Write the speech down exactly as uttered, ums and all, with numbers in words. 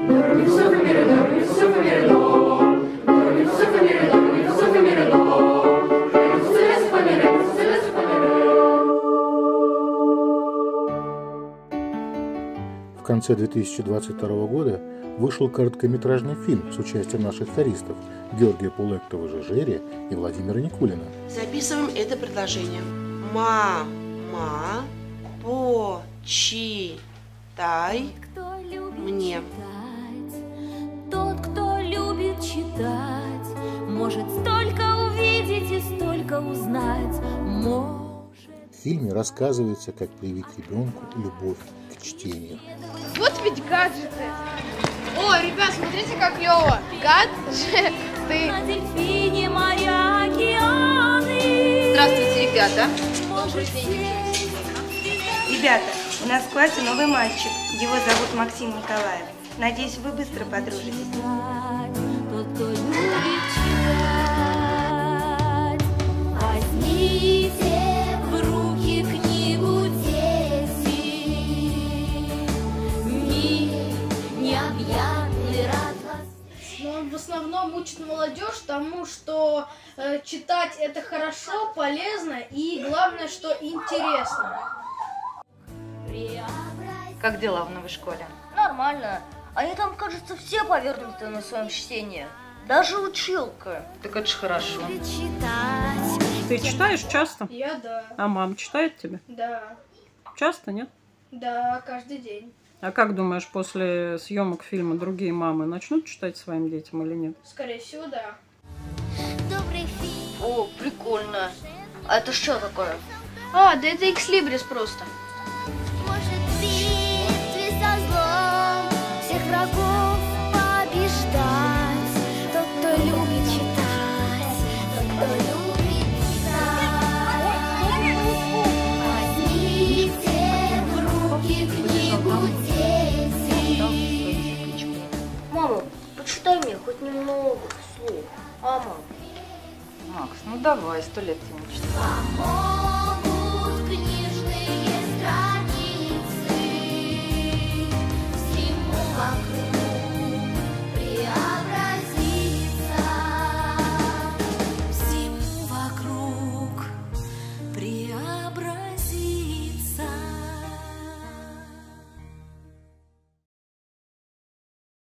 В конце две тысячи двадцать второго года вышел короткометражный фильм с участием наших хористов Георгия Пулектова Жижери и Владимира Никулина. Записываем это предложение. Мама, почитай мне. Тот, кто любит читать, может столько увидеть и столько узнать. Может... В фильме рассказывается, как привить ребенку любовь к чтению. Вот ведь гаджеты. О, ребят, смотрите, как клево. Гаджеты. Здравствуйте, ребята. Добрый день. Ребята, у нас в классе новый мальчик. Его зовут Максим Николаев. Надеюсь, вы быстро подружитесь. Тот, кто любит читать, возьмите в руки книгу, дети. Мир необъятный рад вас. Но он в основном учит молодежь тому, что э, читать это хорошо, полезно и главное, что интересно. Как дела в новой школе? Нормально. Они там, кажется, все повернуты на своем чтении. Даже училка. Так это ж хорошо. Ты читаешь часто? Я да. А мама читает тебе? Да. Часто, нет? Да, каждый день. А как думаешь, после съемок фильма другие мамы начнут читать своим детям или нет? Скорее всего, да. О, прикольно. А это что такое? А, да это Экслибрис просто. Может, в битве со злом всех врагов побеждать. Тот, кто любит читать, тот, кто любит читать. Возьмите в руки книгу, дети. Мама, почитай мне хоть немного вслух. А, мама? Макс, ну давай, сто лет тебе не читаю.